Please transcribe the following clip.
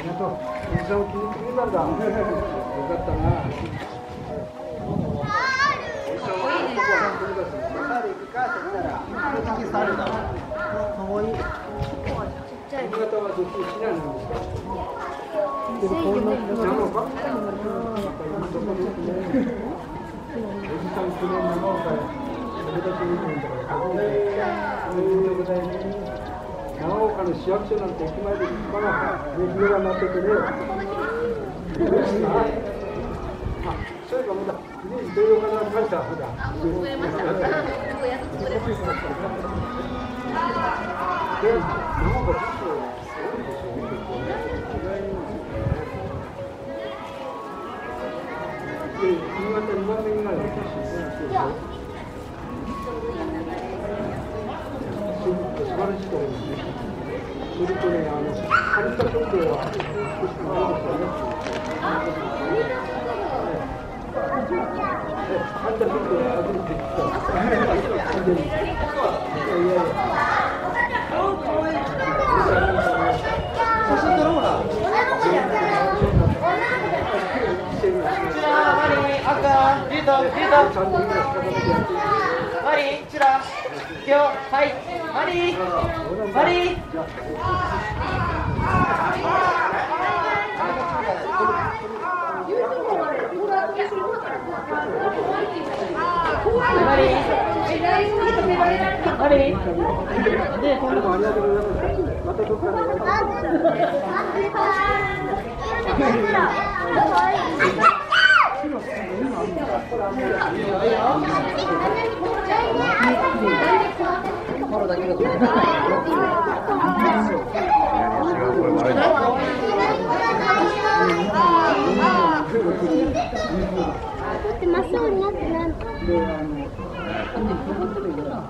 と水を気に入ってくれたんだ。よかったな。長岡の市役所なんて駅前で立派なレギュラーになっててね。そういえばまだ土曜から返したほら。新潟2番目になるんですよ。素晴らしいと思いますね。それとね、カリタ食堂は少しもあるんですよね。カリタ食堂は初めて来た。写真撮ろうな。赤、リード、マリー、チラ、今日、はい、マリー、マリー。マリー。で、こんなのありがとうございます。またどっかで。真っ青になってない。